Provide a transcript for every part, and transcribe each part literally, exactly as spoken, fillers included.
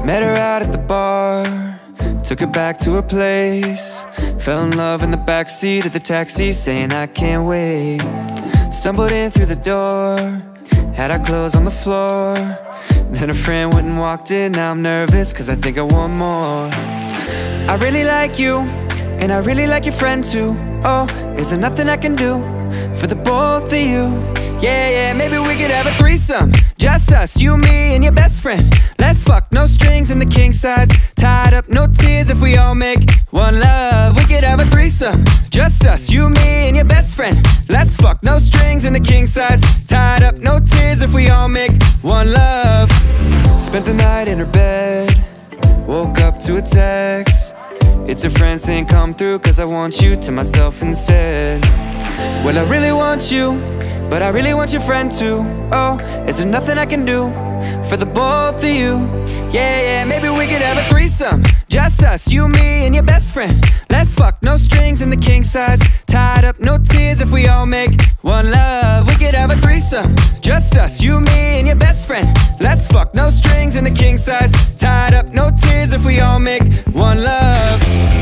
Met her out at the bar, took her back to her place. Fell in love in the backseat of the taxi, saying I can't wait. Stumbled in through the door, had our clothes on the floor. Then a friend went and walked in. Now I'm nervous cause I think I want more. I really like you, and I really like your friend too. Oh, is there nothing I can do for the both of you? Yeah, yeah, maybe we could have a threesome. Just us, you, me, and your best friend. Let's fuck, no strings in the king size. Tied up, no tears if we all make one love. We could have a threesome. Just us, you, me, and your best friend. Let's fuck, no strings in the king size. Tied up, no tears if we all make one love. Spent the night in her bed, woke up to a text. It's a friend saying come through cause I want you to myself instead. Well, I really want you, but I really want your friend too. Oh, is there nothing I can do for the both of you? Yeah, yeah, maybe we could have a threesome. Just us, you, me, and your best friend. Let's fuck, no strings in the king size. Tied up, no tears if we all make one love. We could have a threesome. Just us, you, me, and your best friend. Let's fuck, no strings in the king size. Tied up, no tears if we all make one love.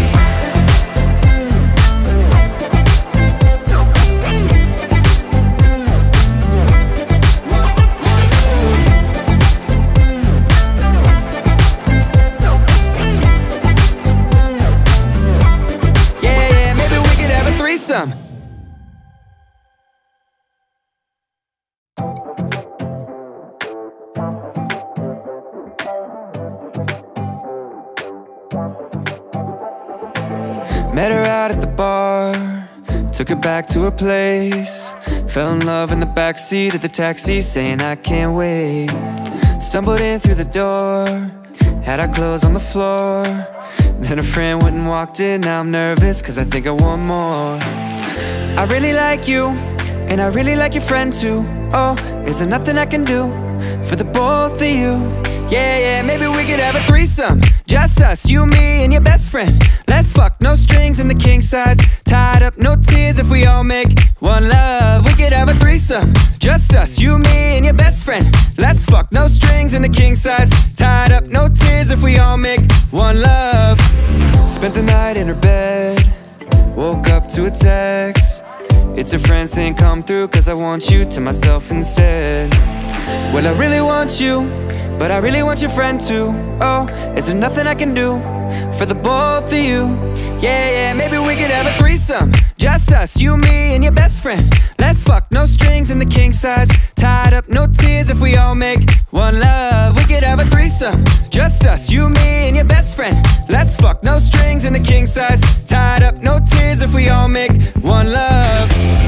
Met her out at the bar, took her back to her place. Fell in love in the backseat of the taxi, saying I can't wait. Stumbled in through the door, had our clothes on the floor. Then a friend went and walked in. Now I'm nervous cause I think I want more. I really like you, and I really like your friend too. Oh, is there nothing I can do for the both of you? Yeah, yeah, maybe we could have a threesome. Just us, you, me, and your best friend. Let's fuck, no strings in the king size. Tied up, no tears if we all make one love. We could have a threesome. Just us, you, me, and your best friend. Let's fuck, no strings in the king size. Tied up, no tears if we all make one love. Spent the night in her bed, woke up to a text. It's a friend saying come through cause I want you to myself instead. Well, I really want you, but I really want your friend too. Oh, is there nothing I can do for the both of you? Yeah, yeah, maybe we could have a threesome. Just us, you, me, and your best friend. Let's fuck, no strings in the king size. Tied up, no tears if we all make one love. We could have a threesome. Just us, you, me, and your best friend. Let's fuck, no strings in the king size. Tied up, no tears if we all make one love.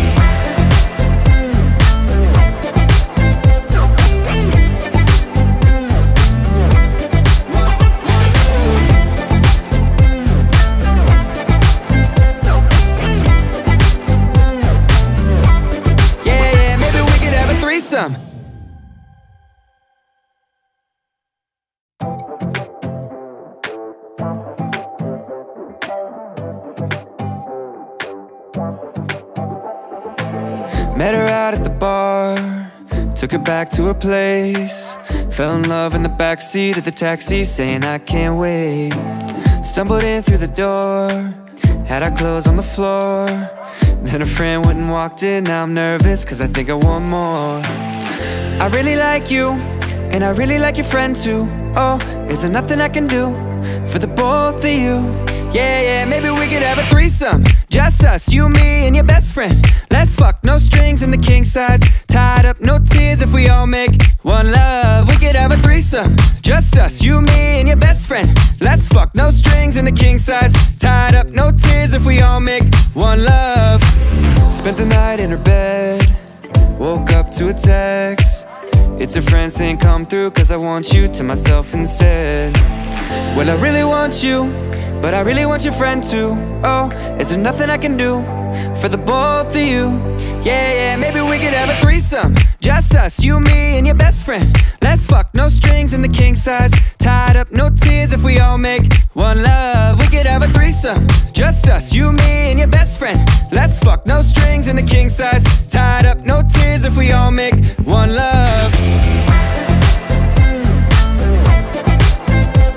Met her out at the bar, took her back to her place. Fell in love in the backseat of the taxi, saying I can't wait. Stumbled in through the door, had our clothes on the floor. Then a friend went and walked in. Now I'm nervous cause I think I want more. I really like you, and I really like your friend too. Oh, is there nothing I can do for the both of you? Yeah, yeah, maybe we could have a threesome. Just us, you, me, and your best friend. Let's fuck, no strings in the king size. Tied up, no tears if we all make one love. We could have a threesome. Just us, you, me, and your best friend. Let's fuck, no strings in the king size. Tied up, no tears if we all make one love. Spent the night in her bed, woke up to a text. It's a friend saying come through cause I want you to myself instead. Well, I really want you, but I really want your friend too. Oh, is there nothing I can do for the both of you? Yeah, yeah, maybe we could have a threesome. Just us, you, me, and your best friend. Let's fuck, no strings in the king size. Tied up, no tears if we all make one love. We could have a threesome. Just us, you, me, and your best friend. Let's fuck, no strings in the king size. Tied up, no tears if we all make one love.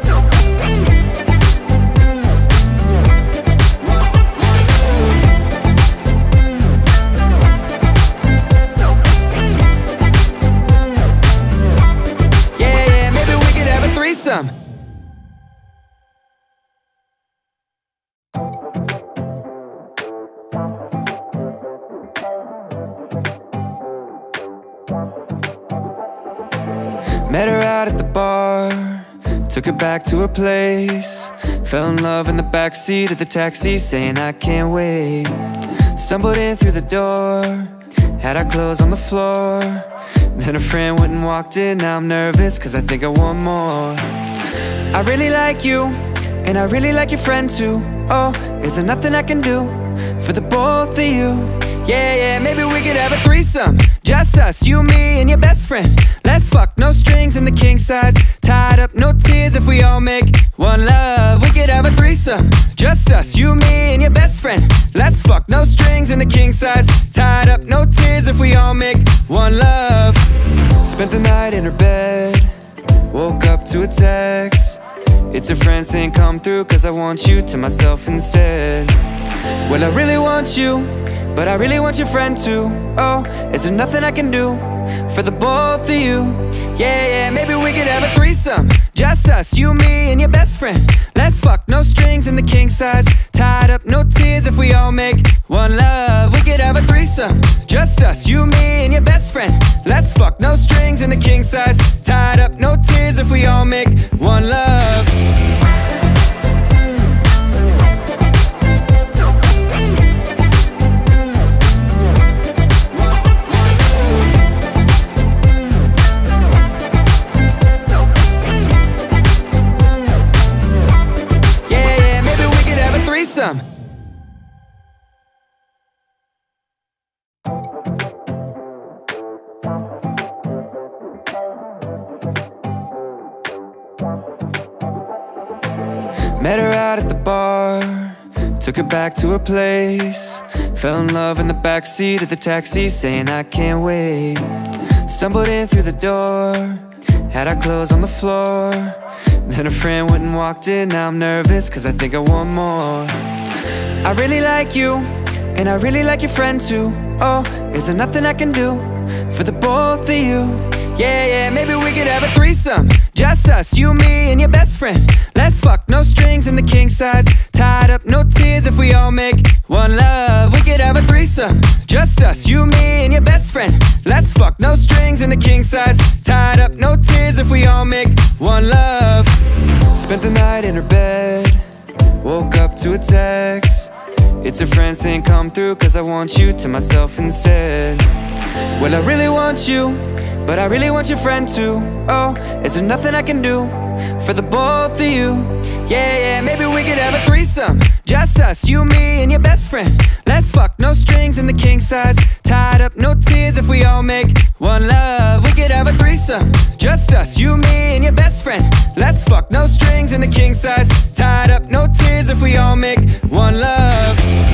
Met her out at the bar, took her back to her place. Fell in love in the backseat of the taxi, saying I can't wait. Stumbled in through the door, had our clothes on the floor. Then a friend went and walked in. Now I'm nervous cause I think I want more. I really like you, and I really like your friend too. Oh, is there nothing I can do for the both of you? Yeah, yeah, maybe we could have a threesome. Just us, you, me, and your best friend. Let's fuck, no strings in the king size. Tied up, no tears if we all make one love. We could have a threesome. Just us, you, me, and your best friend. Let's fuck, no strings in the king size. Tied up, no tears if we all make one love. Spent the night in her bed, woke up to a text. It's a friend saying come through cause I want you to myself instead. Well, I really want you, but I really want your friend too. Oh, is there nothing I can do for the both of you? Yeah, yeah, maybe we could have a threesome. Just us, you, me, and your best friend. Let's fuck, no strings in the king size. Tied up, no tears if we all make one love. We could have a threesome. Just us, you, me, and your best friend. Let's fuck, no strings in the king size. Tied up, no tears if we all make one love. Met her out at the bar, took her back to her place. Fell in love in the backseat of the taxi, saying I can't wait. Stumbled in through the door, had our clothes on the floor. Then a friend went and walked in. Now I'm nervous cause I think I want more. I really like you, and I really like your friend too. Oh, is there nothing I can do for the both of you? Yeah, yeah, maybe we could have a threesome. Just us, you, me, and your best friend. Let's fuck, no strings in the king size. Tied up, no tears if we all make one love. We could have a threesome. Just us, you, me, and your best friend. Let's fuck, no strings in the king size. Tied up, no tears if we all make one love. Spent the night in her bed, woke up to a text. It's a friend saying come through cause I want you to myself instead. Well, I really want you, but I really want your friend too. Oh, is there nothing I can do for the both of you? Yeah, yeah, maybe we could have a threesome. Just us, you, me, and your best friend. Let's fuck, no strings in the king size. Tied up, no tears if we all make one love. We could have a threesome. Just us, you, me, and your best friend. Let's fuck, no strings in the king size. Tied up, no tears if we all make one love.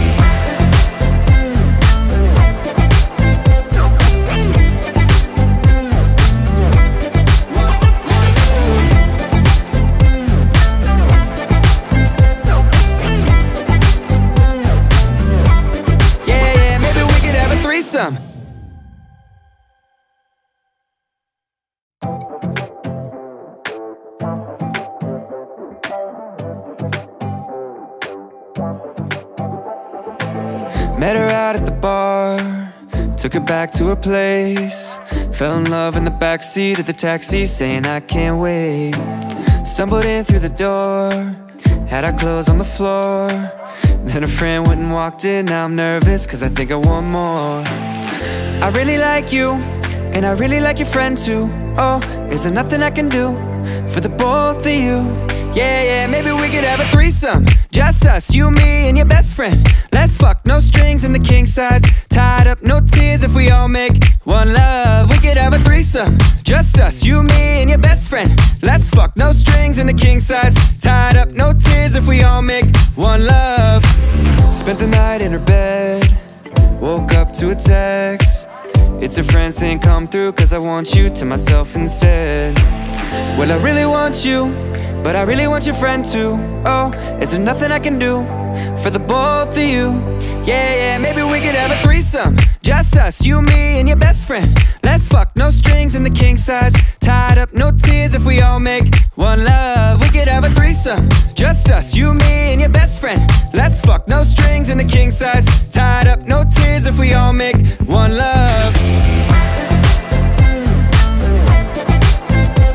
Met her out at the bar, took her back to her place. Fell in love in the backseat of the taxi, saying I can't wait. Stumbled in through the door, had our clothes on the floor. Then a friend went and walked in. Now I'm nervous cause I think I want more. I really like you, and I really like your friend too. Oh, is there nothing I can do for the both of you? Yeah, yeah, maybe we could have a threesome. Just us, you, me, and your best friend. Let's fuck, no strings in the king size. Tied up, no tears if we all make one love. We could have a threesome. Just us, you, me, and your best friend. Let's fuck, no strings in the king size. Tied up, no tears if we all make one love. Spent the night in her bed, woke up to a text. It's a friend saying come through cause I want you to myself instead. Well, I really want you, but I really want your friend too. Oh, is there nothing I can do for the both of you? Yeah, yeah, maybe we could have a threesome. Just us, you, me, and your best friend. Let's fuck, no strings in the king size. Tied up, no tears if we all make one love. We could have a threesome. Just us, you, me, and your best friend. Let's fuck, no strings in the king size. Tied up, no tears if we all make one love.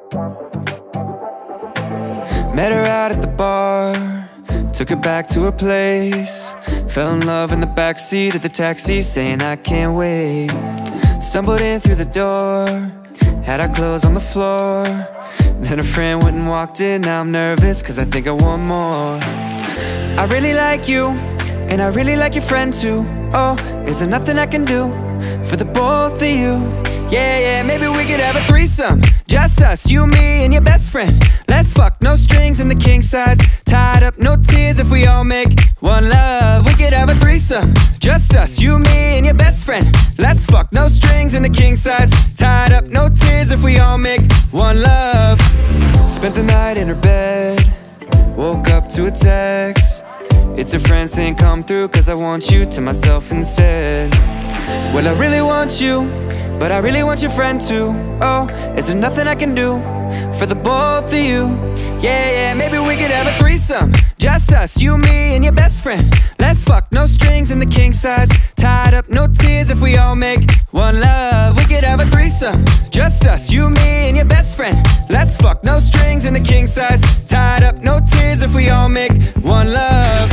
Met her out at the bar, took her back to her place. Fell in love in the backseat of the taxi, saying I can't wait. Stumbled in through the door, had our clothes on the floor. Then a friend went and walked in, now I'm nervous cause I think I want more. I really like you, and I really like your friend too. Oh, is there nothing I can do for the both of you? Yeah, yeah, maybe we could have a threesome. Just us, you, me, and your best friend. Let's fuck, no strings in the king size. Tied up, no tears if we all make one love. We could have a threesome. Just us, you, me, and your best friend. Let's fuck, no strings in the king size. Tied up, no tears if we all make one love. Spent the night in her bed, woke up to a text. It's a friend saying come through cause I want you to myself instead. Well, I really want you, but I really want your friend too. Oh, is there nothing I can do for the both of you? Yeah, yeah, maybe we could have a threesome. Just us, you, me, and your best friend. Let's fuck, no strings in the king size. Tied up, no tears if we all make one love. We could have a threesome. Just us, you, me, and your best friend. Let's fuck, no strings in the king size. Tied up, no tears if we all make one love.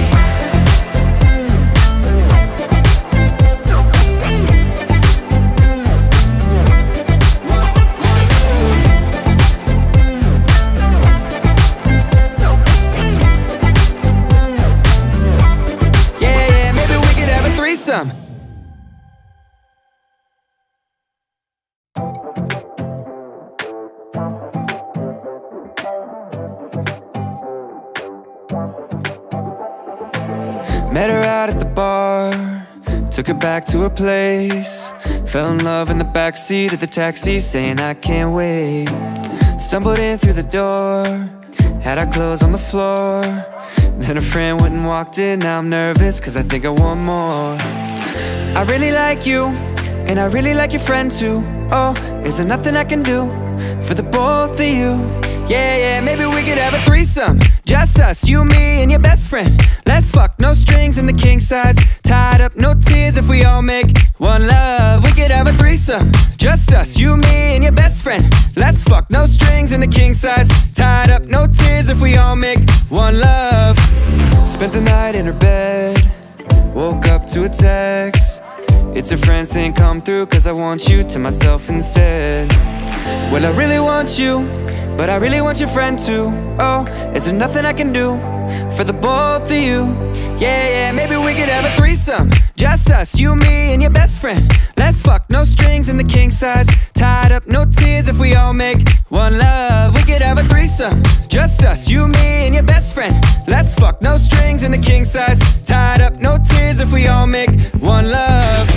Met her out at the bar, took her back to her place. Fell in love in the backseat of the taxi, saying I can't wait. Stumbled in through the door, had our clothes on the floor. Then a friend went and walked in, now I'm nervous cause I think I want more. I really like you, and I really like your friend too. Oh, is there nothing I can do for the both of you? Yeah, yeah, maybe we could have a threesome. Just us, you, me, and your best friend. Let's fuck, no strings in the king size. Tied up, no tears if we all make one love. We could have a threesome. Just us, you, me, and your best friend. Let's fuck, no strings in the king size. Tied up, no tears if we all make one love. Spent the night in her bed, woke up to a text. It's a friend saying come through cause I want you to myself instead. Well, I really want you, but I really want your friend too. Oh, is there nothing I can do for the both of you? Yeah, yeah, maybe we could have a threesome. Just us, you, me, and your best friend. Let's fuck, no strings in the king size. Tied up, no tears if we all make one love. We could have a threesome. Just us, you, me, and your best friend. Let's fuck, no strings in the king size. Tied up, no tears if we all make one love.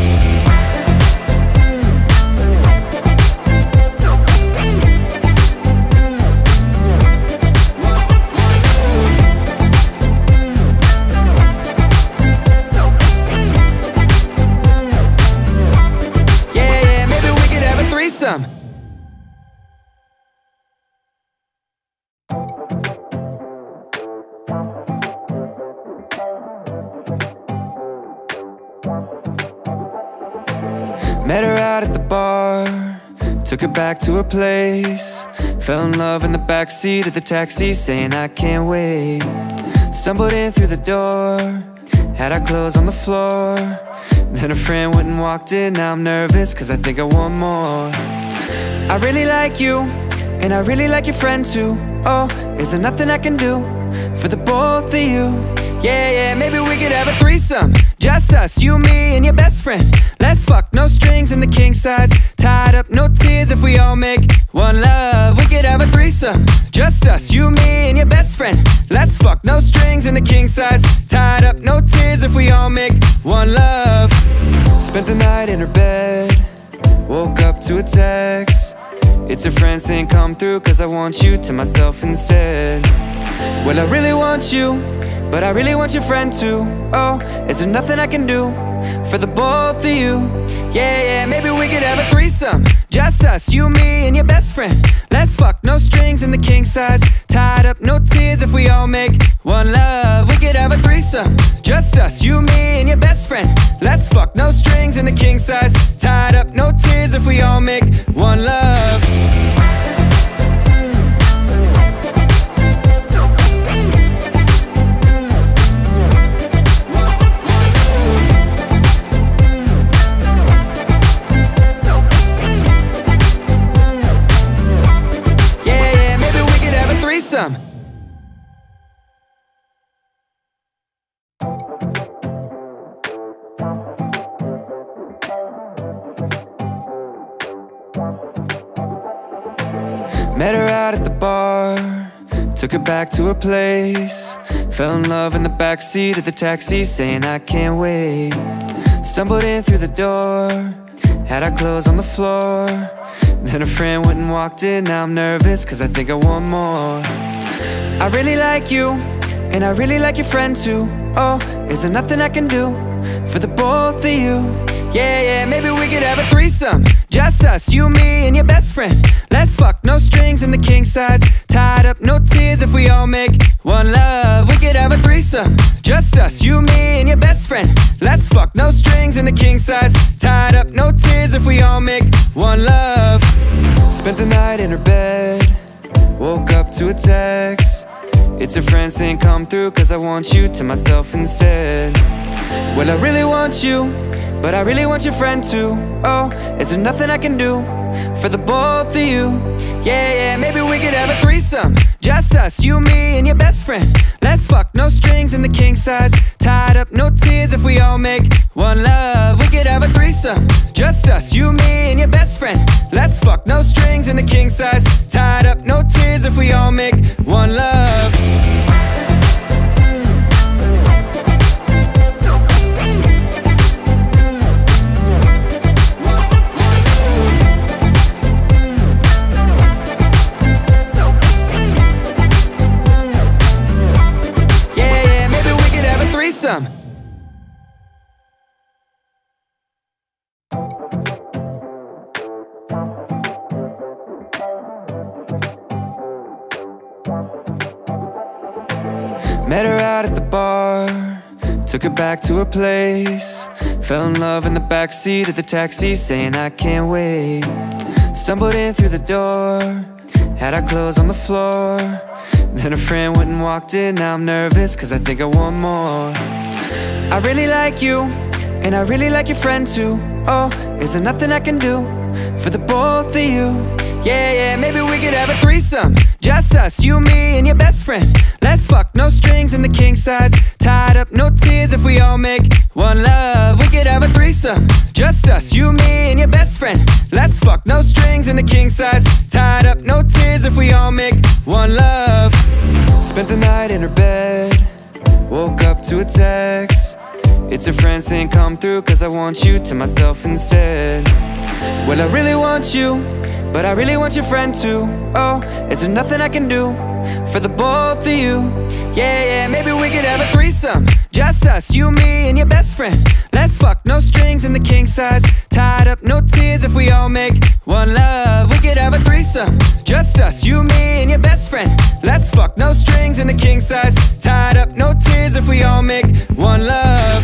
Met her out at the bar, took her back to her place. Fell in love in the backseat of the taxi, saying I can't wait. Stumbled in through the door, had our clothes on the floor. Then a friend went and walked in, now I'm nervous cause I think I want more. I really like you, and I really like your friend too. Oh, is there nothing I can do for the both of you? Yeah, yeah, maybe we could have a threesome. Just us, you, me, and your best friend. Let's fuck, no strings in the king size. Tied up, no tears if we all make one love. We could have a threesome. Just us, you, me, and your best friend. Let's fuck, no strings in the king size. Tied up, no tears if we all make one love. Spent the night in her bed, woke up to a text. It's a friend saying come through cause I want you to myself instead. Well, I really want you, but I really want your friend too. Oh, is there nothing I can do for the both of you? Yeah, yeah, maybe we could have a threesome. Just us, you, me, and your best friend. Let's fuck, no strings in the king size. Tied up, no tears if we all make one love. We could have a threesome. Just us, you, me, and your best friend. Let's fuck, no strings in the king size. Tied up, no tears if we all make one love. threesome. Met her out at the bar, took her back to her place. Fell in love in the backseat of the taxi, saying I can't wait. Stumbled in through the door, had our clothes on the floor. Then a friend went and walked in, now I'm nervous cause I think I want more. I really like you, and I really like your friend too. Oh, is there nothing I can do for the both of you? Yeah, yeah, maybe we could have a threesome. Just us, you, me, and your best friend. Let's fuck, no strings in the king size. Tied up, no tears if we all make one love. We could have a threesome. Just us, you, me, and your best friend. Let's fuck, no strings in the king size. Tied up, no tears if we all make one love. Spent the night in her bed, woke up to a text. It's a friend saying come through cause I want you to myself instead. Well, I really want you, but I really want your friend too. Oh, is there nothing I can do for the both of you? Yeah, yeah, maybe we could have a threesome. Just us, you, me, and your best friend. Let's fuck, no strings in the king size. Tied up, no tears if we all make one love. We could have a threesome. Just us, you, me, and your best friend. Let's fuck, no strings in the king size. Tied up, no tears if we all make one love. Met her out at the bar, took her back to her place. Fell in love in the backseat of the taxi, saying I can't wait. Stumbled in through the door, had our clothes on the floor. Then a friend went and walked in, now I'm nervous cause I think I want more. I really like you, and I really like your friend too. Oh, is there nothing I can do for the both of you? Yeah, yeah, maybe we could have a threesome. Just us, you, me, and your best friend. Let's fuck, no strings in the king size. Tied up, no tears if we all make one love. We could have a threesome. Just us, you, me, and your best friend. Let's fuck, no strings in the king size. Tied up, no tears if we all make one love. Spent the night in her bed, woke up to a text. It's a friend saying come through cause I want you to myself instead. Well, I really want you, but I really want your friend too. Oh, is there nothing I can do for the both of you? Yeah, yeah, maybe we could have a threesome. Just us, you, me, and your best friend. Let's fuck, no strings in the king size. Tied up, no tears if we all make one love. We could have a threesome. Just us, you, me, and your best friend. Let's fuck, no strings in the king size. Tied up, no tears if we all make one love.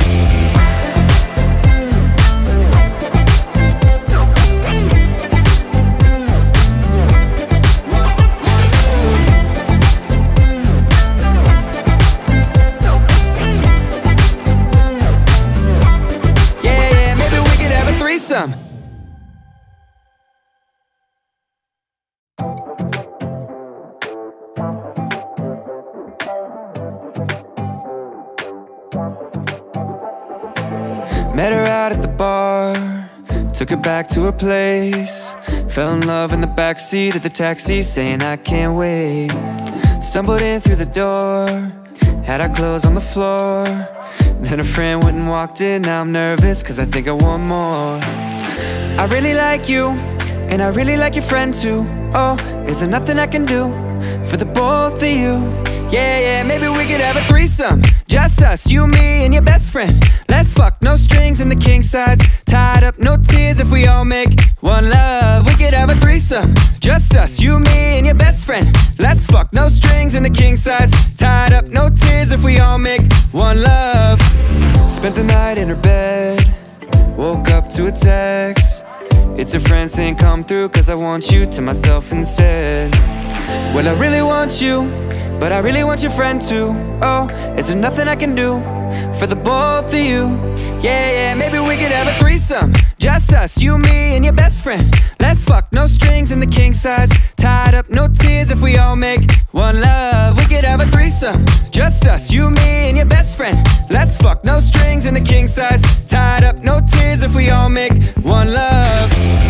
Met her out at the bar, took her back to her place. Fell in love in the backseat of the taxi, saying I can't wait. Stumbled in through the door, had our clothes on the floor. Then a friend went and walked in, now I'm nervous cause I think I want more. I really like you, and I really like your friend too. Oh, is there nothing I can do for the both of you? Yeah, yeah, maybe we could have a threesome. Just us, you, me, and your best friend. Let's fuck, no strings in the king size. Tied up, no tears if we all make one love. We could have a threesome. Just us, you, me, and your best friend. Let's fuck, no strings in the king size. Tied up, no tears if we all make one love. Spent the night in her bed, woke up to a text. It's a friend saying come through cause I want you to myself instead. Well, I really want you, but I really want your friend too. Oh, is there nothing I can do for the both of you. Yeah, yeah, maybe we could have a threesome. Just us, you, me, and your best friend. Let's fuck, no strings in the king size. Tied up, no tears if we all make one love. We could have a threesome. Just us, you, me, and your best friend. Let's fuck, no strings in the king size. Tied up, no tears if we all make one love.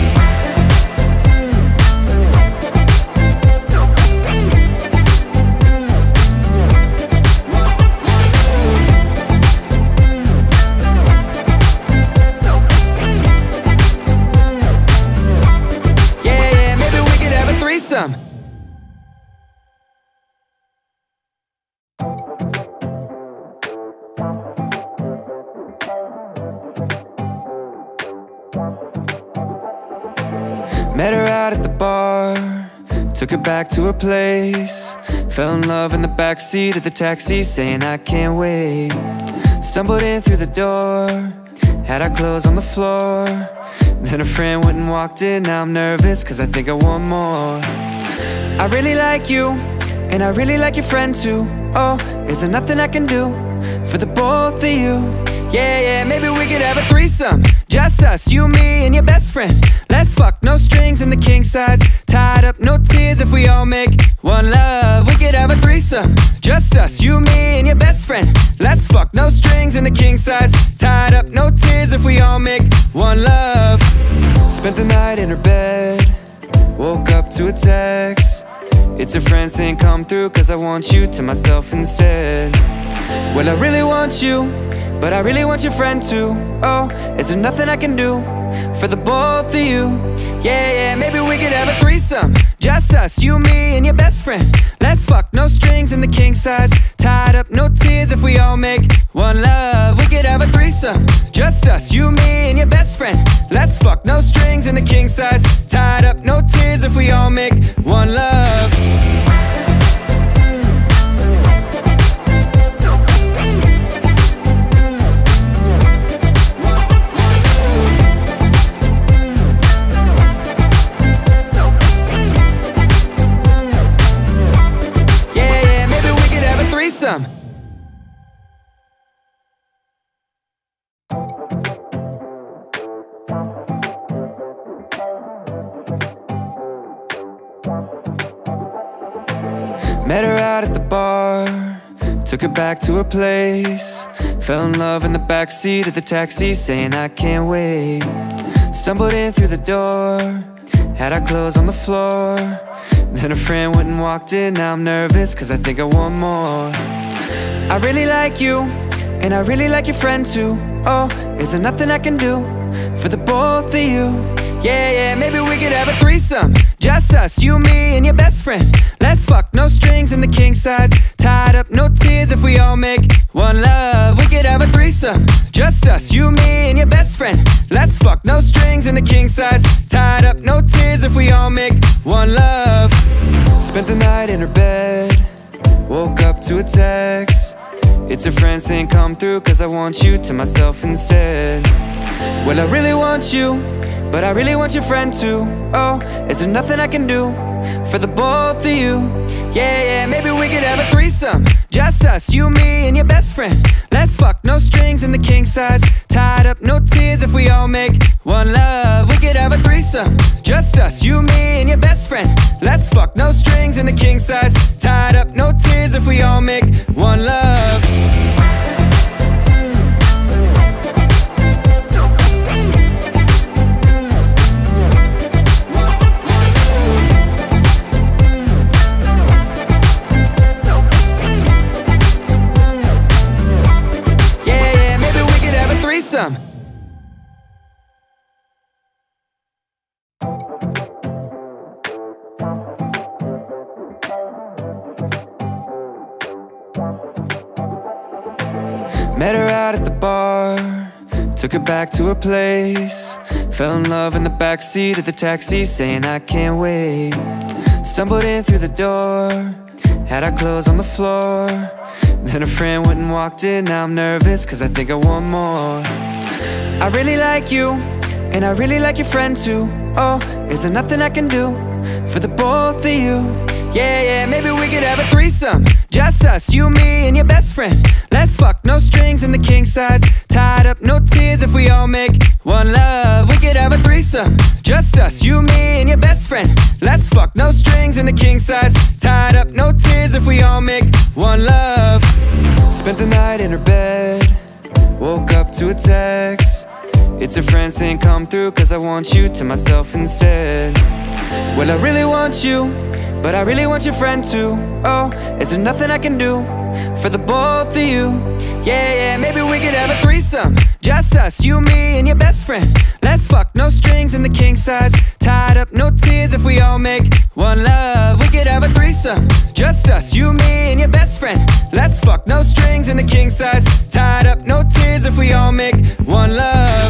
Met her out at the bar, took her back to her place. Fell in love in the backseat of the taxi, saying I can't wait. Stumbled in through the door, had our clothes on the floor. Then a friend went and walked in, now I'm nervous cause I think I want more. I really like you, and I really like your friend too. Oh, is there nothing I can do for the both of you? Yeah, yeah, maybe we could have a threesome. Just us, you, me, and your best friend. Let's fuck, no strings in the king size. Tied up, no tears if we all make one love. We could have a threesome. Just us, you, me, and your best friend. Let's fuck, no strings in the king size. Tied up, no tears if we all make one love. Spent the night in her bed, woke up to a text. It's a friend saying come through cause I want you to myself instead. Well, I really want you, but I really want your friend too. Oh, is there nothing I can do for the both of you? Yeah, yeah, maybe we could have a threesome. Just us, you, me, and your best friend. Let's fuck, no strings in the king size. Tied up, no tears if we all make one love. We could have a threesome. Just us, you, me, and your best friend. Let's fuck, no strings in the king size. Tied up, no tears if we all make one love. Met her out at the bar, took her back to her place. Fell in love in the backseat of the taxi, saying I can't wait. Stumbled in through the door, had our clothes on the floor. Then a friend went and walked in, now I'm nervous cause I think I want more. I really like you, and I really like your friend too. Oh, is there nothing I can do for the both of you? Yeah, yeah, maybe we could have a threesome. Just us, you, me, and your best friend. Let's fuck, no strings in the king size. Tied up, no tears if we all make one love. We could have a threesome. Just us, you, me, and your best friend. Let's fuck, no strings in the king size. Tied up, no tears if we all make one love. Spent the night in her bed, woke up to a text. It's a friend saying come through cause I want you to myself instead. Well, I really want you, but I really want your friend too. Oh, is there nothing I can do for the both of you? Yeah, yeah, maybe we could have a threesome. Just us, you, me, and your best friend. Let's fuck, no strings in the king size. Tied up, no tears if we all make one love. We could have a threesome. Just us, you, me, and your best friend. Let's fuck, no strings in the king size. Tied up, no tears if we all make one love. Met her out at the bar, took her back to her place. Fell in love in the backseat of the taxi, saying I can't wait. Stumbled in through the door, had our clothes on the floor. Then a friend went and walked in, now I'm nervous cause I think I want more. I really like you, and I really like your friend too. Oh, is there nothing I can do for the both of you? Yeah, yeah, maybe we could have a threesome. Just us, you, me, and your best friend. Let's fuck, no strings in the king size. Tied up, no tears if we all make one love. We could have a threesome. Just us, you, me, and your best friend. Let's fuck, no strings in the king size. Tied up, no tears if we all make one love. Spent the night in her bed, woke up to a text. It's a friend saying come through, cause I want you to myself instead. Well, I really want you, but I really want your friend too. Oh, is there nothing I can do for the both of you? Yeah, yeah, maybe we could have a threesome. Just us, you, me, and your best friend. Let's fuck, no strings in the king size. Tied up, no tears if we all make one love. We could have a threesome. Just us, you, me, and your best friend. Let's fuck, no strings in the king size. Tied up, no tears if we all make one love.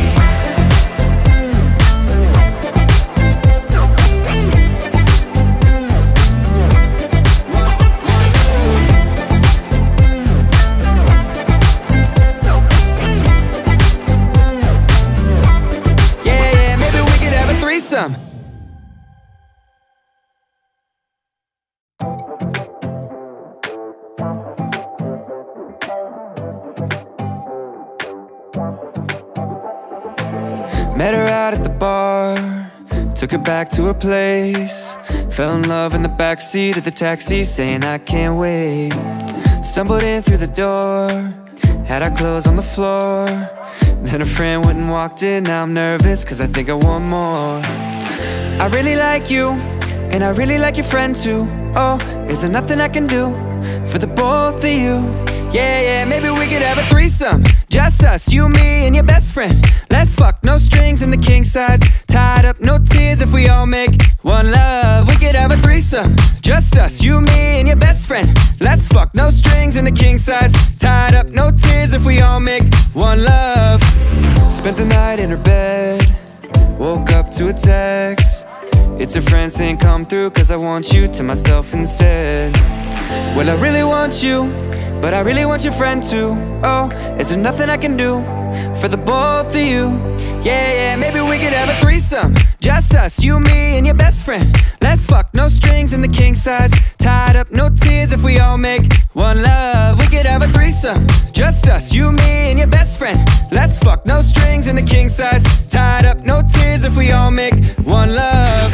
Met her out at the bar, took her back to her place. Fell in love in the backseat of the taxi, saying I can't wait. Stumbled in through the door, had our clothes on the floor. Then a friend went and walked in, now I'm nervous cause I think I want more. I really like you, and I really like your friend too. Oh, is there nothing I can do for the both of you? Yeah, yeah, maybe we could have a threesome. Just us, you, me, and your best friend. Let's fuck, no strings in the king size. Tied up, no tears if we all make one love. We could have a threesome. Just us, you, me, and your best friend. Let's fuck, no strings in the king size. Tied up, no tears if we all make one love. Spent the night in her bed, woke up to a text. It's a friend saying come through, cause I want you to myself instead. Well, I really want you, but I really want your friend too. Oh, is there nothing I can do for the both of you? Yeah, yeah, maybe we could have a threesome. Just us, you, me, and your best friend. Let's fuck, no strings in the king size. Tied up, no tears if we all make one love. We could have a threesome. Just us, you, me, and your best friend. Let's fuck, no strings in the king size. Tied up, no tears if we all make one love.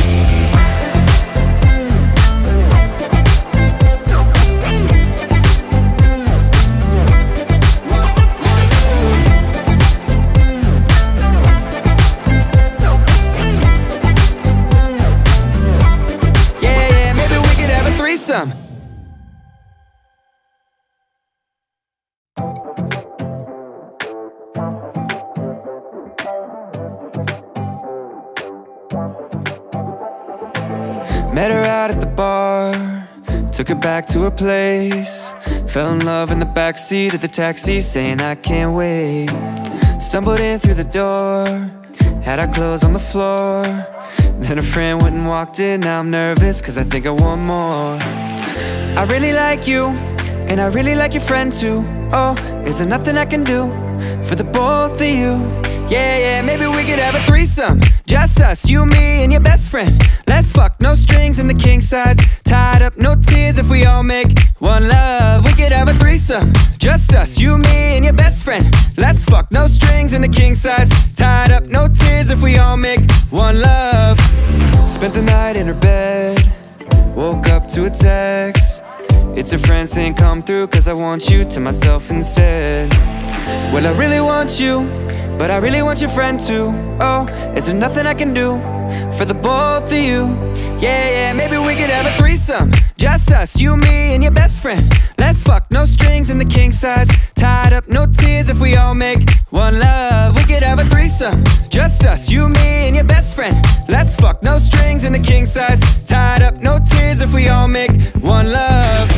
Met her out at the bar, took her back to her place. Fell in love in the backseat of the taxi, saying I can't wait. Stumbled in through the door, had our clothes on the floor. Then a friend went and walked in, now I'm nervous cause I think I want more. I really like you, and I really like your friend too. Oh, is there nothing I can do for the both of you? Yeah, yeah, maybe we could have a threesome. Just us, you, me, and your best friend. Let's fuck, no strings in the king size. Tied up, no tears if we all make one love. We could have a threesome. Just us, you, me, and your best friend. Let's fuck, no strings in the king size. Tied up, no tears if we all make one love. Spent the night in her bed, woke up to a text. It's a friend saying come through, cause I want you to myself instead. Well, I really want you, but I really want your friend too. Oh, is there nothing I can do for the both of you? Yeah, yeah, maybe we could have a threesome. Just us, you, me, and your best friend. Let's fuck, no strings in the king size. Tied up, no tears if we all make one love. We could have a threesome. Just us, you, me, and your best friend. Let's fuck, no strings in the king size. Tied up, no tears if we all make one love.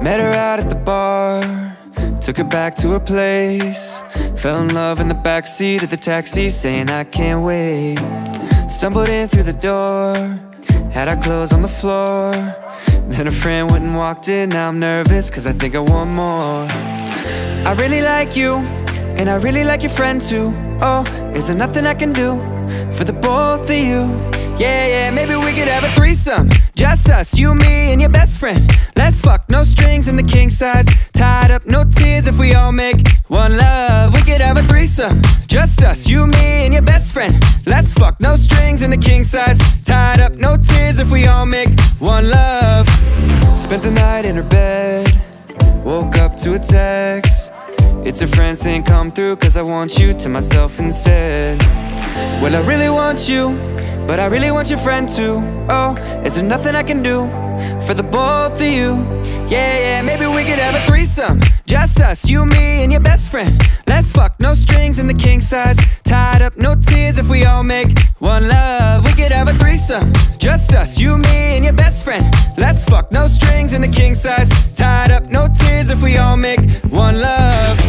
Met her out at the bar, took her back to her place. Fell in love in the backseat of the taxi, saying I can't wait. Stumbled in through the door, had our clothes on the floor. Then a friend went and walked in, now I'm nervous cause I think I want more. I really like you, and I really like your friend too. Oh, is there nothing I can do for the both of you? Yeah, yeah, maybe we could have a threesome. Just us, you, me, and your best friend. Let's fuck, no strings in the king size. Tied up, no tears if we all make one love. We could have a threesome. Just us, you, me, and your best friend. Let's fuck, no strings in the king size. Tied up, no tears if we all make one love. Spent the night in her bed, woke up to a text. It's a friend saying come through cause I want you to myself instead. Well, I really want you, but I really want your friend too. Oh, is there nothing I can do for the both of you? Yeah, yeah, maybe we could have a threesome. Just us, you, me, and your best friend. Let's fuck, no strings in the king size. Tied up, no tears if we all make one love. We could have a threesome. Just us, you, me, and your best friend. Let's fuck, no strings in the king size. Tied up, no tears if we all make one love.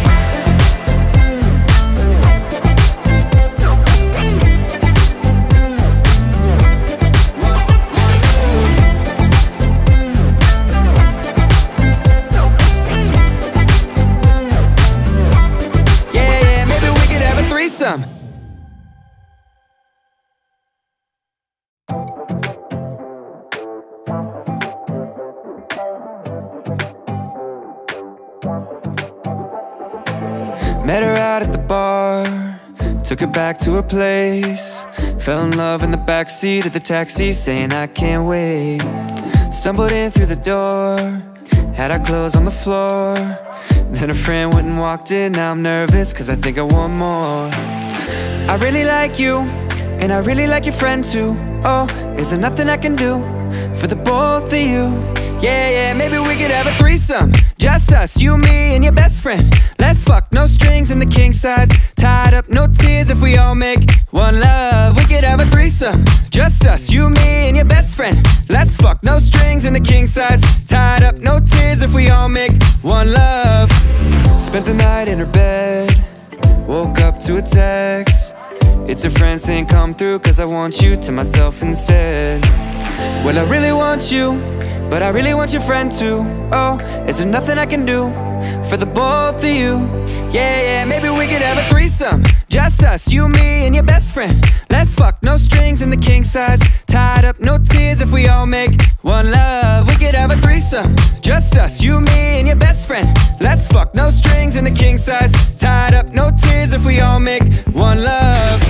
Met her out at the bar, took her back to her place. Fell in love in the backseat of the taxi, saying I can't wait. Stumbled in through the door, had our clothes on the floor. Then a friend went and walked in, now I'm nervous cause I think I want more. I really like you, and I really like your friend too. Oh, is there nothing I can do for the both of you? Yeah, yeah, maybe we could have a threesome. Just us, you, me, and your best friend. Let's fuck, no strings in the king size. Tied up, no tears if we all make one love. We could have a threesome. Just us, you, me, and your best friend. Let's fuck, no strings in the king size. Tied up, no tears if we all make one love. Spent the night in her bed, woke up to a text. It's a friend saying come through cause I want you to myself instead. Well, I really want you, but I really want your friend too. Oh, is there nothing I can do for the both of you? Yeah, yeah, maybe we could have a threesome. Just us, you, me, and your best friend. Let's fuck, no strings in the king size. Tied up, no tears if we all make one love. We could have a threesome. Just us, you, me, and your best friend. Let's fuck, no strings in the king size. Tied up, no tears if we all make one love.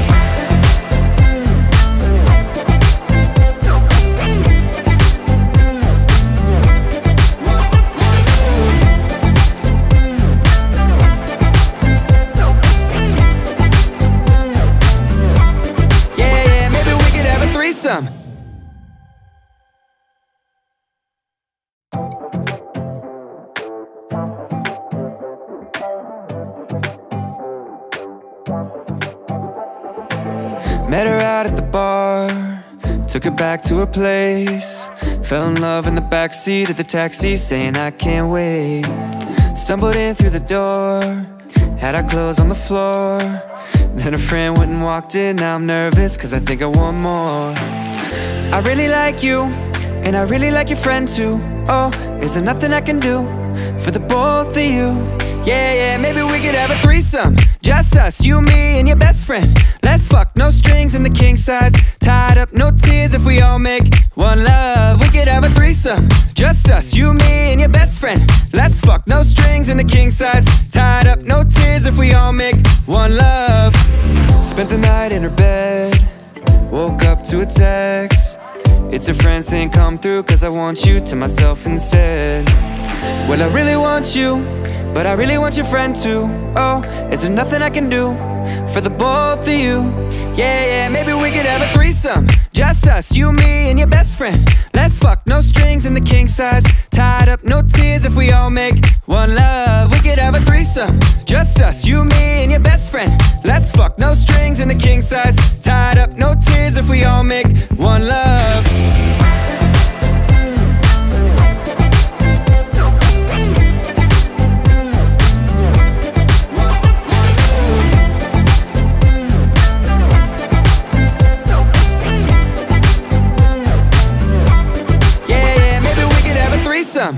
Met her out at the bar, took her back to her place. Fell in love in the backseat of the taxi, saying I can't wait. Stumbled in through the door, had our clothes on the floor. Then a friend went and walked in, now I'm nervous cause I think I want more. I really like you, and I really like your friend too. Oh, is there nothing I can do for the both of you? Yeah, yeah, maybe we could have a threesome. Just us, you, me, and your best friend. Let's fuck, no strings in the king size. Tied up, no tears if we all make one love. We could have a threesome. Just us, you, me, and your best friend. Let's fuck, no strings in the king size. Tied up, no tears if we all make one love. Spent the night in her bed, woke up to a text. It's a friend saying come through cause I want you to myself instead. Well, I really want you, but I really want your friend too. Oh, is there nothing I can do for the both of you? Yeah, yeah, maybe we could have a threesome. Just us, you, me, and your best friend. Let's fuck, no strings in the king size. Tied up, no tears if we all make one love. We could have a threesome. Just us, you, me, and your best friend. Let's fuck, no strings in the king size. Tied up, no tears if we all make one love. threesome.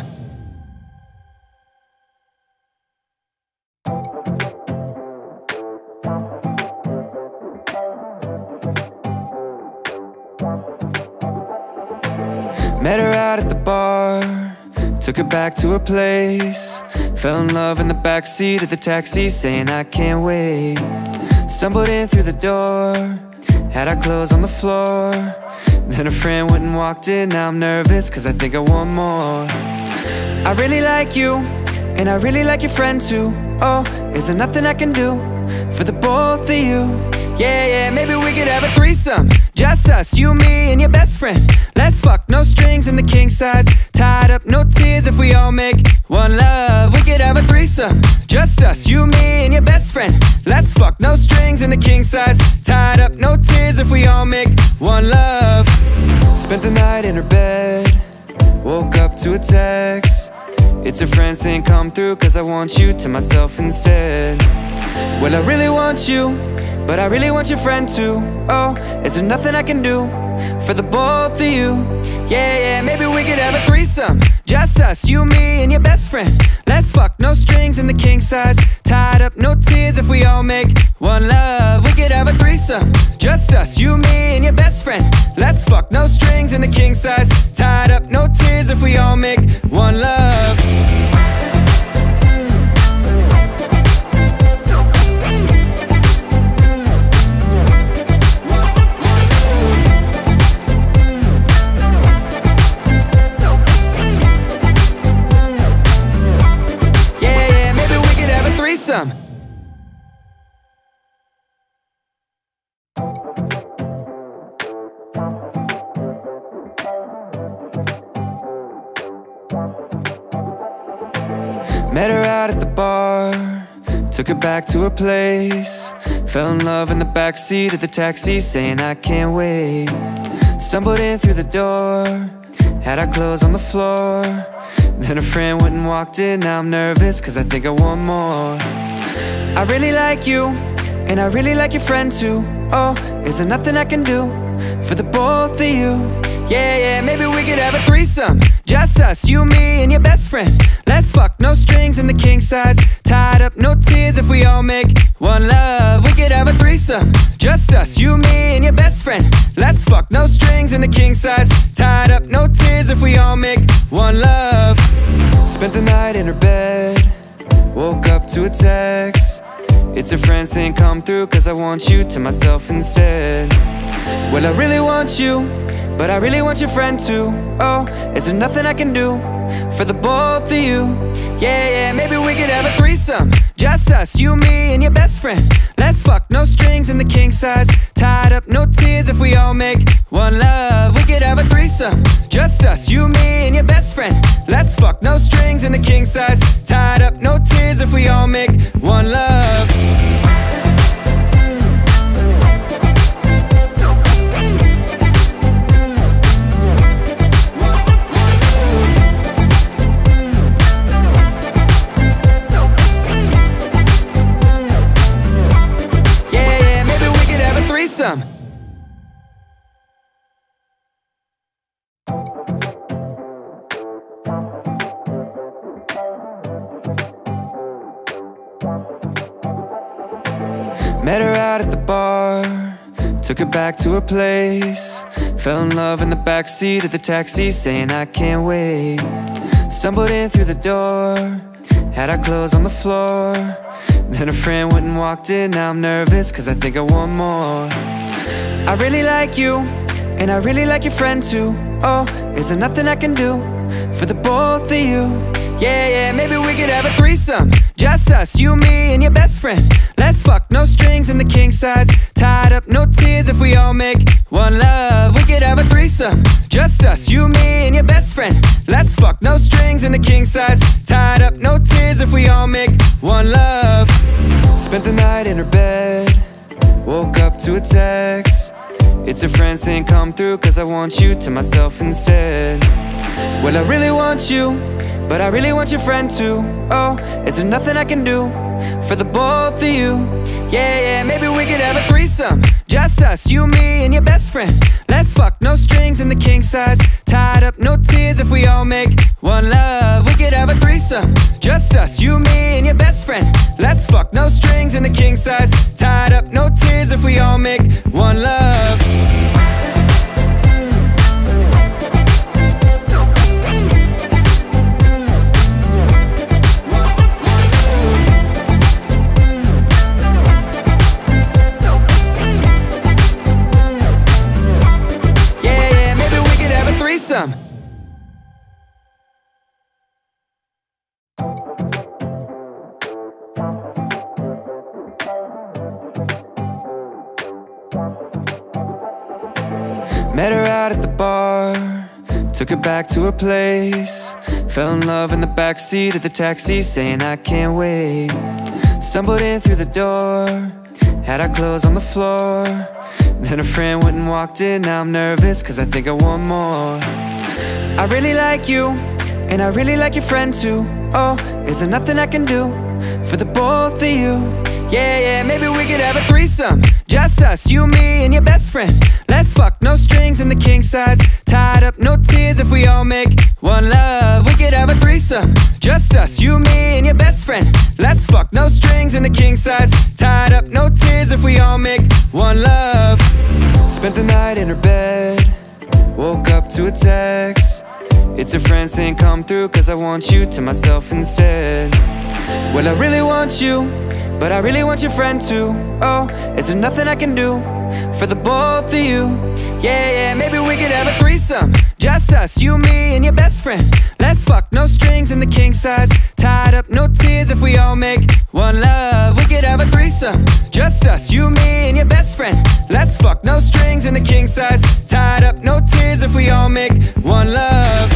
Met her out at the bar, took her back to her place. Fell in love in the backseat of the taxi, saying I can't wait. Stumbled in through the door, had our clothes on the floor. Then a friend went and walked in, now I'm nervous cause I think I want more. I really like you, and I really like your friend too. Oh, is there nothing I can do for the both of you? Yeah, yeah, maybe we could have a threesome. Just us, you, me, and your best friend. Let's fuck, no strings in the king size. Tied up, no tears if we all make one love. We could have a threesome. Just us, you, me, and your best friend. Let's fuck, no strings in the king size. Tied up, no tears if we all make one love. Spent the night in her bed, woke up to a text. It's a friend saying come through cause I want you to myself instead. Well, I really want you, but I really want your friend too. Oh, is there nothing I can do for the both of you? Yeah, yeah, maybe we could have a threesome. Just us, you, me, and your best friend. Let's fuck, no strings in the king size. Tied up, no tears if we all make one love. We could have a threesome. Just us, you, me, and your best friend. Let's fuck, no strings in the king size. Tied up, no tears if we all make one love. Met her out at the bar, took her back to her place. Fell in love in the backseat of the taxi, saying I can't wait. Stumbled in through the door, had our clothes on the floor. Then a friend went and walked in, now I'm nervous cause I think I want more. I really like you, and I really like your friend too. Oh, is there nothing I can do for the both of you? Yeah, yeah, maybe we could have a threesome. Just us, you, me, and your best friend. Let's fuck, no strings in the king size. Tied up, no tears if we all make one love. We could have a threesome. Just us, you, me, and your best friend. Let's fuck, no strings in the king size. Tied up, no tears if we all make one love. Spent the night in her bed, woke up to a text. It's a friend saying come through cause I want you to myself instead. Well, I really want you, but I really want your friend too. Oh, is there nothing I can do for the both of you? Yeah, yeah, maybe we could have a threesome. Just us, you, me, and your best friend. Let's fuck, no strings in the king size. Tied up, no tears if we all make one love. We could have a threesome. Just us, you, me, and your best friend. Let's fuck, no strings in the king size. Tied up, no tears if we all make one love. Met her out at the bar, took her back to her place. Fell in love in the backseat of the taxi, saying I can't wait. Stumbled in through the door, had our clothes on the floor. Then a friend went and walked in, now I'm nervous cause I think I want more. I really like you, and I really like your friend too. Oh, is there nothing I can do for the both of you? Yeah, yeah, maybe we could have a threesome. Just us, you, me, and your best friend. Let's fuck, no strings in the king size. Tied up, no tears if we all make one love. We could have a threesome. Just us, you, me, and your best friend. Let's fuck, no strings in the king size. Tied up, no tears if we all make one love. Spent the night in her bed, woke up to a text. It's a friend saying come through cause I want you to myself instead. Well, I really want you, but I really want your friend too. Oh, is there nothing I can do for the both of you? Yeah, yeah, maybe we could have a threesome. Just us, you, me, and your best friend. Let's fuck, no strings in in the king size. Tied up, no tears if we all make one love. We could have a threesome, just us, you, me, and your best friend. Let's fuck, no strings in the king size. Tied up, no tears if we all make one love. Met her out at the bar, took her back to her place. Fell in love in the backseat of the taxi, saying I can't wait. Stumbled in through the door, had our clothes on the floor. Then a friend went and walked in. Now I'm nervous cause I think I want more. I really like you, and I really like your friend too. Oh, is there nothing I can do for the both of you? Yeah, yeah, maybe we could have a threesome, just us, you, me, and your best friend. Let's fuck, no strings in the king size. Tied up, no tears if we all make one love. We could have a threesome, just us, you, me, and your best friend. Let's fuck, no strings in the king size. Tied up, no tears if we all make one love. Spent the night in her bed, woke up to a text. It's a friend saying come through cause I want you to myself instead. Well, I really want you, but I really want your friend too. Oh, is there nothing I can do for the both of you? Yeah, yeah, maybe we could have a threesome, just us, you, me, and your best friend. Let's fuck, no strings in the king size. Tied up, no tears if we all make one love. We could have a threesome, just us, you, me, and your best friend. Let's fuck, no strings in the king size. Tied up, no tears if we all make one love.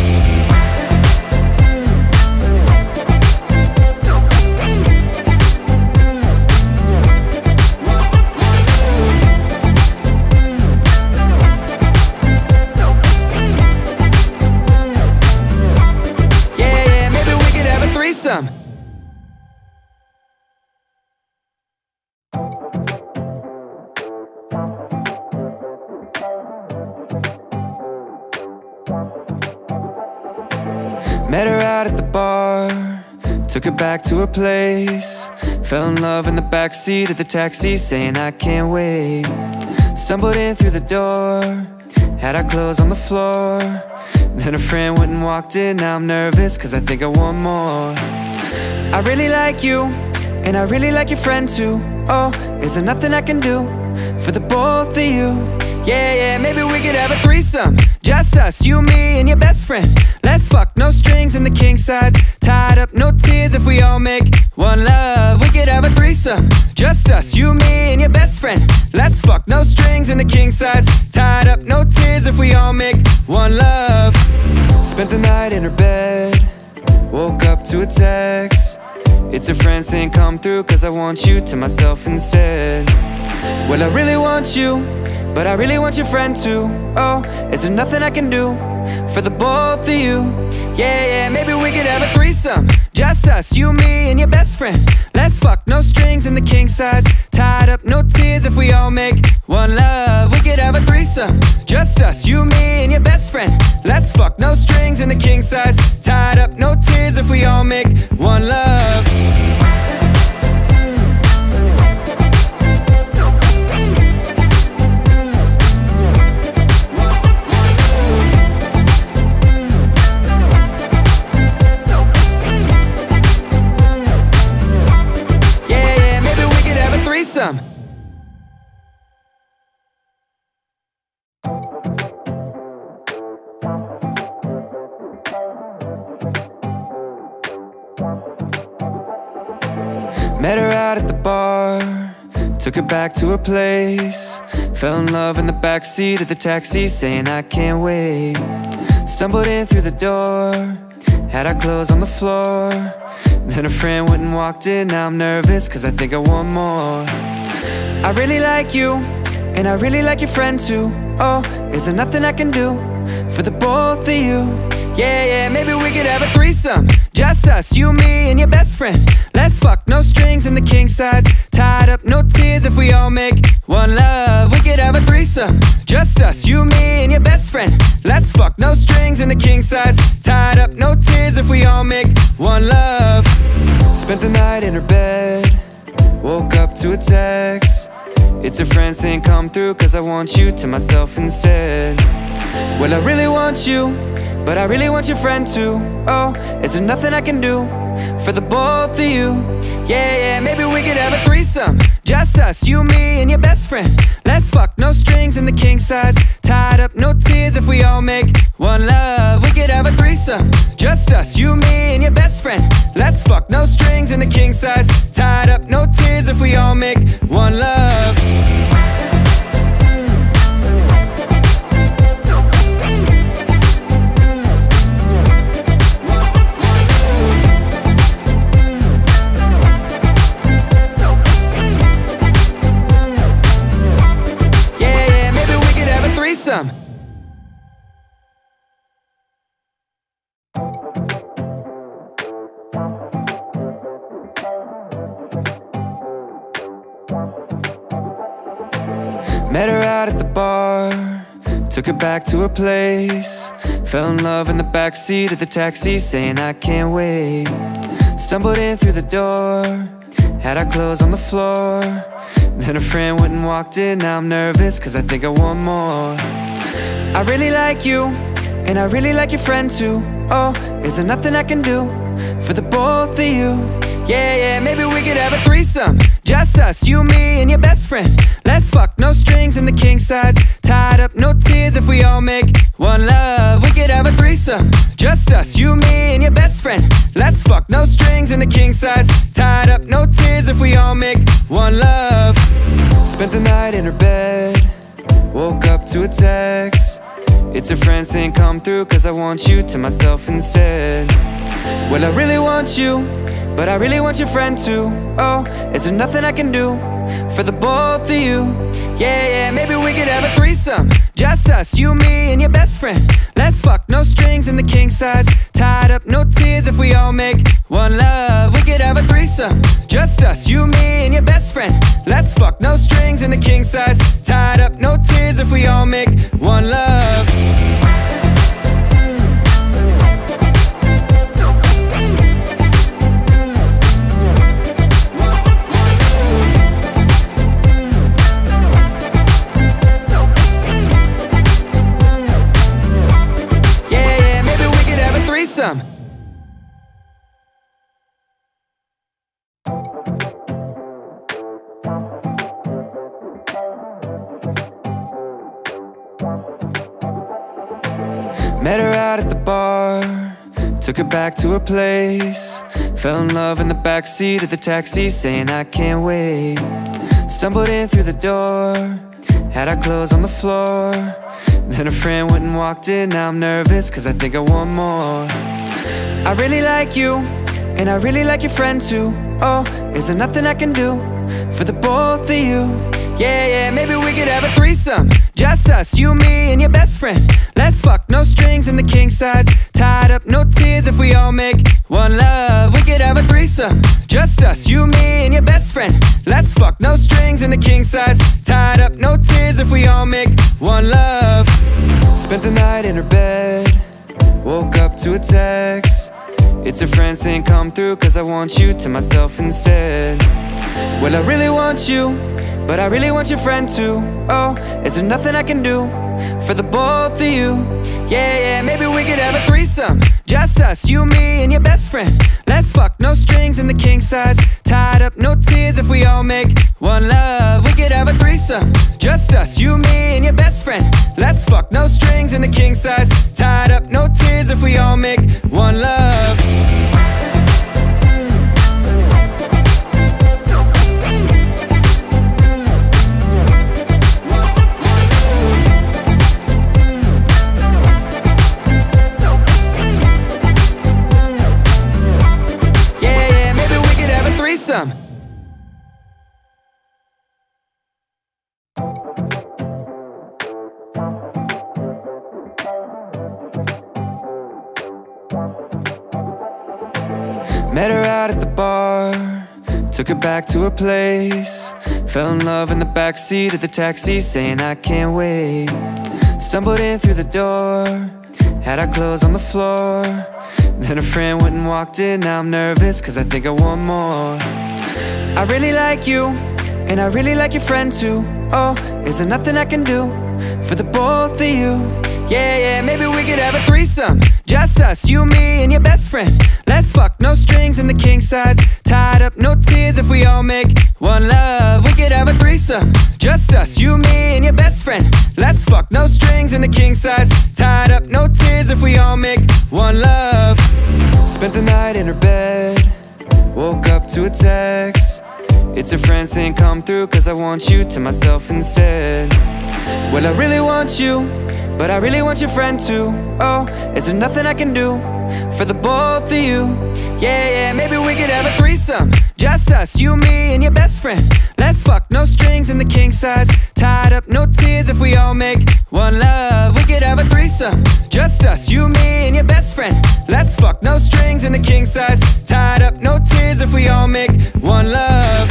Met her out at the bar, took her back to her place. Fell in love in the backseat of the taxi, saying I can't wait. Stumbled in through the door, had our clothes on the floor. Then a friend went and walked in. Now I'm nervous cause I think I want more. I really like you, and I really like your friend too. Oh, is there nothing I can do for the both of you? Yeah, yeah, maybe we could have a threesome, just us, you, me, and your best friend. Let's fuck, no strings in the king size. Tied up, no tears if we all make one love. We could have a threesome, just us, you, me, and your best friend. Let's fuck, no strings in the king size. Tied up, no tears if we all make one love. Spent the night in her bed, woke up to a text. It's a friend saying come through cause I want you to myself instead. Well, I really want you, but I really want your friend too. Oh, is there nothing I can do for the both of you? Yeah, yeah, maybe we could have a threesome, just us, you, me, and your best friend. Let's fuck, no strings in the king size. Tied up, no tears if we all make one love. We could have a threesome, just us, you, me, and your best friend. Let's fuck, no strings in the king size. Tied up, no tears if we all make one love. Met her out at the bar, took her back to her place. Fell in love in the backseat of the taxi, saying I can't wait. Stumbled in through the door, had our clothes on the floor. Then a friend went and walked in. Now I'm nervous cause I think I want more. I really like you, and I really like your friend too. Oh, is there nothing I can do for the both of you? Yeah, yeah, maybe we could have a threesome, just us, you, me, and your best friend. Let's fuck, no strings in the king size. Tied up, no tears if we all make one love. We could have a threesome, just us, you, me, and your best friend. strings in the king size. Tied up, no tears if we all make one love. Spent the night in her bed, woke up to a text. It's a friend saying come through, cause I want you to myself instead. Well, I really want you, but I really want your friend too. Oh, is there nothing I can do for the both of you? Yeah, yeah, maybe we could have a threesome. Just us, you, me, and your best friend. Let's fuck, no strings in the king size. Tied up, no tears if we all make one love. We could have a threesome. Just us, you, me, and your best friend. Let's fuck, no strings in the king size. Tied up, no tears if we all make one love. Some. Met her out at the bar, took her back to her place. Fell in love in the backseat of the taxi, saying I can't wait. Stumbled in through the door, had our clothes on the floor. Then a friend went and walked in. Now I'm nervous cause I think I want more. I really like you, and I really like your friend too. Oh, is there nothing I can do for the both of you? Yeah, yeah, maybe we could have a threesome. Just us, you, me, and your best friend. Let's fuck, no strings in the king size. Tied up, no tears if we all make one love. We could have a threesome. Just us, you, me, and your best friend. Let's fuck, no strings in the king size. Tied up, no tears if we all make one love. Spent the night in her bed, woke up to a text. It's a friend saying come through, cause I want you to myself instead. Well, I really want you, but I really want your friend too. Oh, is there nothing I can do for the both of you? Yeah, yeah, maybe we could have a threesome. Just us, you, me, and your best friend. Let's fuck, no strings in the king size. Tied up, no tears if we all make one love. We could have a threesome. Just us, you, me, and your best friend. Let's fuck, no strings in the king size. Tied up, no tears if we all make one love. Some. Met her out at the bar, took her back to her place. Fell in love in the backseat of the taxi, saying I can't wait. Stumbled in through the door, had our clothes on the floor. Then a friend went and walked in. Now I'm nervous cause I think I want more. I really like you, and I really like your friend too. Oh, is there nothing I can do for the both of you? Yeah, yeah, maybe we could have a threesome. Just us, you, me, and your best friend. Let's fuck, no strings in the king size. Tied up, no tears if we all make one love. We could have a threesome. Just us, you, me, and your best friend. Let's fuck, no strings in the king size. Tied up, no tears if we all make one love. Spent the night in her bed, woke up to a text. It's a friend saying come through, cause I want you to myself instead. Well, I really want you, but I really want your friend too. Oh, is there nothing I can do for the both of you? Yeah, yeah, maybe we could have a threesome. Just us, you, me, and your best friend. Let's fuck, no strings in the king size. Tied up, no tears if we all make one love. We could have a threesome. Just us, you, me, and your best friend. Let's fuck, no strings in the king size. Tied up, no tears if we all make one love. Some. Met her out at the bar, took her back to her place. Fell in love in the backseat of the taxi, saying I can't wait. Stumbled in through the door, Had our clothes on the floor. Then a friend went and walked in. Now I'm nervous cause I think I want more. I really like you, and I really like your friend too. Oh, is there nothing I can do for the both of you? Yeah, yeah, maybe we could have a threesome. Just us, you, me, and your best friend. Let's fuck, no strings in the king size. Tied up, no tears if we all make one love. We could have a threesome. Just us, you, me, and your best friend. Let's fuck, no strings in the king size. Tied up, no tears if we all make one love. Spent the night in her bed. Woke up to a text. It's a friend saying come through cause I want you to myself instead. Well, I really want you, but I really want your friend too. Oh, is there nothing I can do for the both of you? Yeah, yeah, maybe we could have a threesome. Just us, you, me, and your best friend. Let's fuck, no strings in the king size. Tied up, no tears if we all make one love. We could have a threesome. Just us, you, me, and your best friend. Let's fuck, no strings in the king size. Tied up, no tears if we all make one love.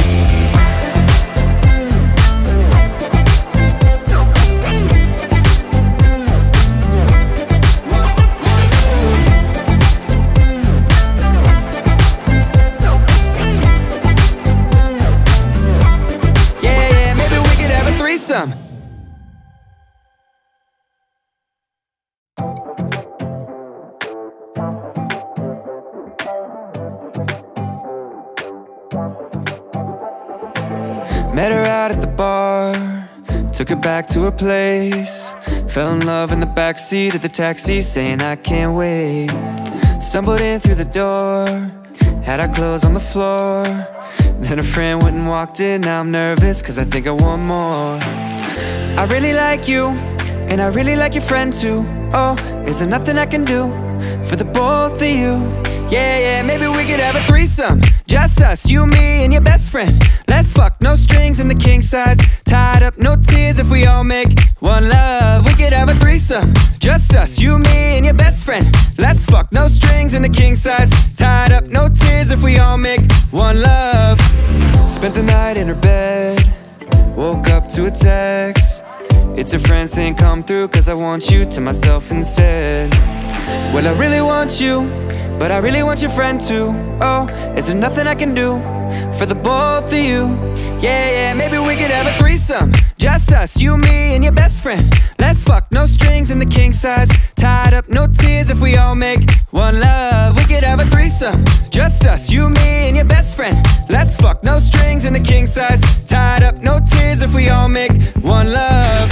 Met her out at the bar, took her back to her place. Fell in love in the backseat of the taxi, saying I can't wait. Stumbled in through the door, had our clothes on the floor. Then a friend went and walked in. Now I'm nervous cause I think I want more. I really like you, and I really like your friend too. Oh, is there nothing I can do for the both of you? Yeah, yeah, maybe we could have a threesome. Just us, you, me, and your best friend. Let's fuck, no strings in the king size. Tied up, no tears if we all make one love. We could have a threesome. Just us, you, me, and your best friend. Let's fuck, no strings in the king size. Tied up, no tears if we all make one love. Spent the night in her bed. Woke up to a text. It's a friend saying come through cause I want you to myself instead. Well, I really want you, but I really want your friend too. Oh, is there nothing I can do for the both of you? Yeah, yeah, maybe we could have a threesome. Just us, you, me, and your best friend. Let's fuck, no strings in the king size. Tied up, no tears if we all make one love. We could have a threesome. Just us, you, me, and your best friend. Let's fuck, no strings in the king size. Tied up, no tears if we all make one love.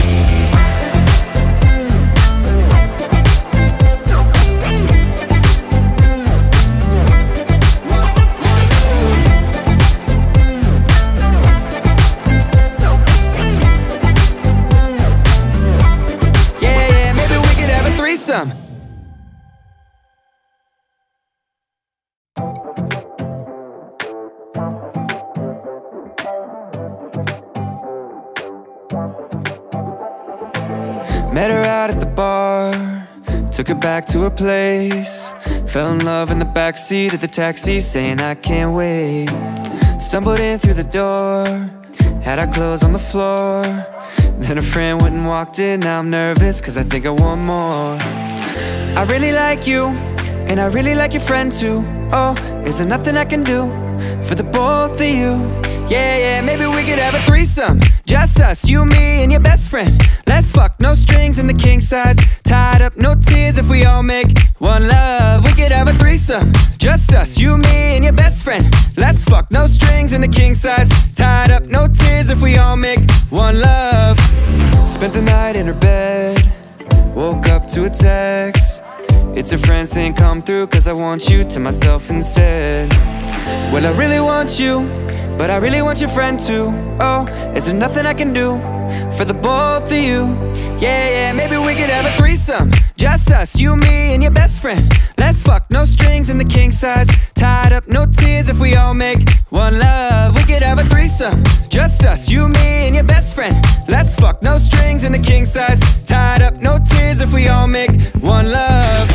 Met her out at the bar, took her back to her place. Fell in love in the backseat of the taxi, saying I can't wait. Stumbled in through the door, had our clothes on the floor. Then a friend went and walked in. Now I'm nervous cause I think I want more. I really like you, and I really like your friend too. Oh, is there nothing I can do for the both of you? Yeah, yeah, maybe we could have a threesome. Just us, you, me, and your best friend. Let's fuck, no strings in the king size. Tied up, no tears if we all make one love. We could have a threesome. Just us, you, me, and your best friend. Let's fuck, no strings in the king size. Tied up, no tears if we all make one love. Spent the night in her bed. Woke up to a text. It's a friend saying come through cause I want you to myself instead. Well, I really want you, but I really want your friend too. Oh, is there nothing I can do for the both of you? Yeah, yeah, maybe we could have a threesome. Just us, you, me, and your best friend. Let's fuck, no strings in the king size. Tied up, no tears if we all make one love. We could have a threesome. Just us, you, me, and your best friend. Let's fuck, no strings in the king size. Tied up, no tears if we all make one love.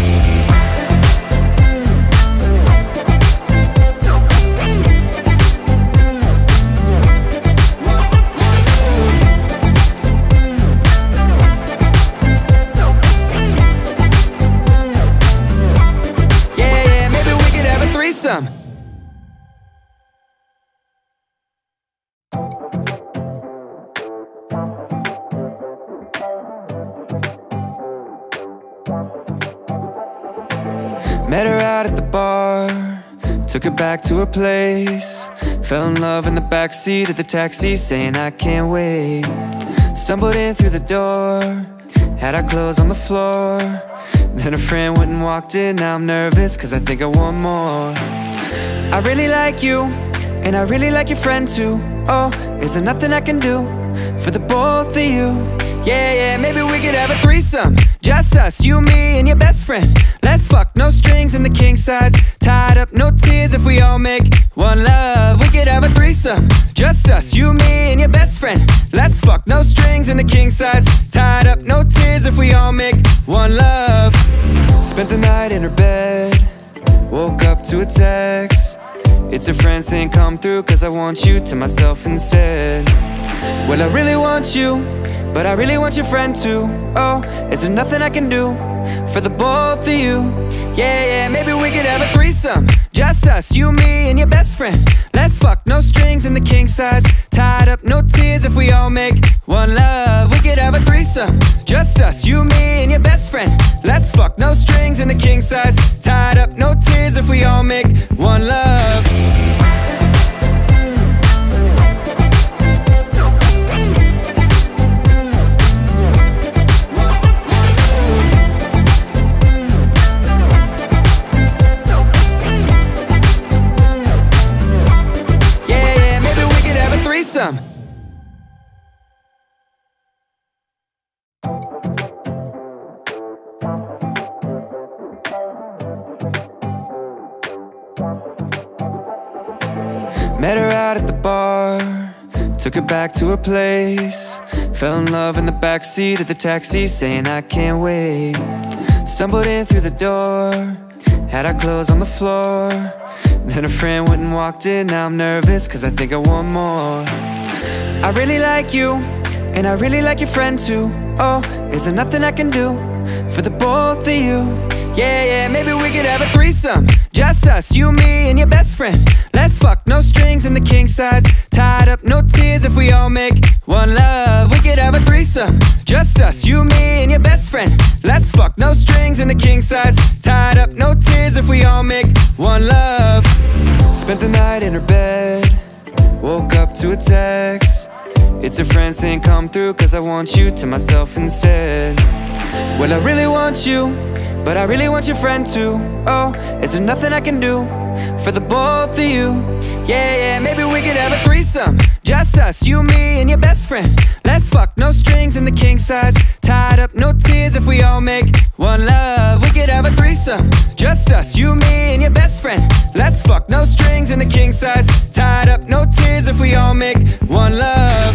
threesome. Met her out at the bar, took her back to her place. Fell in love in the backseat of the taxi, saying I can't wait. Stumbled in through the door, had our clothes on the floor. Then a friend went and walked in, now I'm nervous cause I think I want more. I really like you, and I really like your friend too. Oh, is there nothing I can do for the both of you? Yeah, yeah, maybe we could have a threesome. Just us, you, me, and your best friend. Let's fuck, no strings in the king size. Tied up, no tears if we all make one love. We could have a threesome. Just us, you, me, and your best friend. Let's fuck, no strings in the king size. Tied up, no tears if we all make one love. Spent the night in her bed, woke up to a text. It's a friend saying come through cause I want you to myself instead. Well, I really want you, but I really want your friend too. Oh, is there nothing I can do for the both of you? Yeah, yeah, maybe we could have a threesome. Just us, you, me, and your best friend. Let's fuck, no strings in the king size. Tied up, no tears if we all make one love. We could have a threesome. Just us, you, me, and your best friend. Let's fuck, no strings in the king size. Tied up, no tears if we all make one love. Met her out at the bar, took her back to her place. Fell in love in the backseat of the taxi, saying I can't wait. Stumbled in through the door, had our clothes on the floor. Then a friend went and walked in, now I'm nervous cause I think I want more. I really like you, and I really like your friend too. Oh, is there nothing I can do for the both of you? Yeah, yeah, maybe we could have a threesome. Just us, you, me, and your best friend. Let's fuck, no strings in the king size. Tied up, no tears if we all make one love. We could have a threesome. Just us, you, me, and your best friend. Let's fuck, no strings in the king size. Tied up, no tears if we all make one love. Spent the night in her bed, woke up to a text. It's a friend saying come through cause I want you to myself instead. Well, I really want you, but I really want your friend too. Oh, is there nothing I can do for the both of you? Yeah, yeah, maybe we could have a threesome. Just us, you, me, and your best friend. Let's fuck, no strings in the king size. Tied up, no tears if we all make one love. We could have a threesome. Just us, you, me, and your best friend. Let's fuck, no strings in the king size. Tied up, no tears if we all make one love.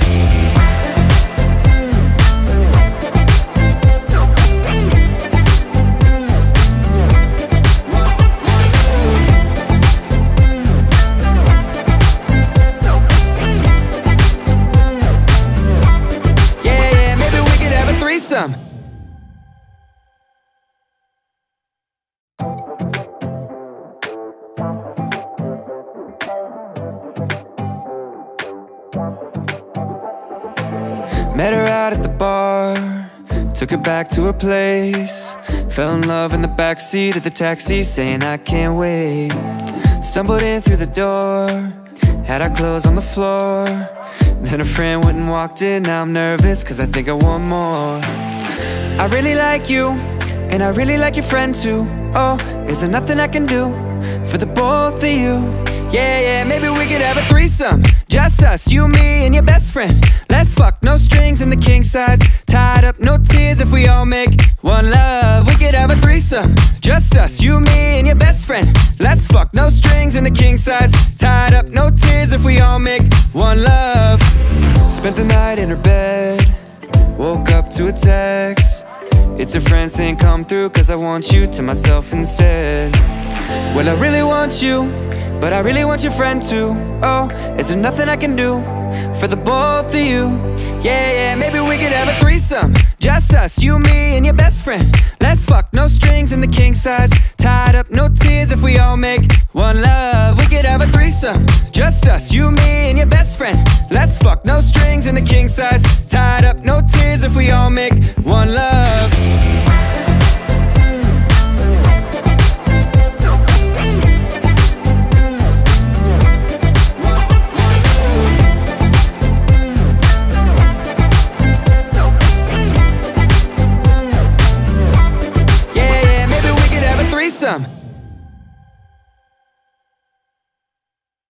Met her out at the bar, took her back to her place. Fell in love in the backseat of the taxi, saying I can't wait. Stumbled in through the door, had our clothes on the floor. Then a friend went and walked in, now I'm nervous cause I think I want more. I really like you, and I really like your friend too. Oh, is there nothing I can do for the both of you? Yeah, yeah, maybe we could have a threesome. Just us, you, me, and your best friend. Let's fuck, no strings in the king size. Tied up, no tears if we all make one love. We could have a threesome. Just us, you, me, and your best friend. Let's fuck, no strings in the king size. Tied up, no tears if we all make one love. Spent the night in her bed, woke up to a text. It's a friend saying come through cause I want you to myself instead. Well, I really want you, but I really want your friend too. Oh, is there nothing I can do for the both of you? Yeah, yeah, maybe we could have a threesome. Just us, you, me, and your best friend. Let's fuck, no strings in the king size. Tied up, no tears if we all make one love. We could have a threesome. Just us, you, me, and your best friend. Let's fuck, no strings in the king size. Tied up, no tears if we all make one love.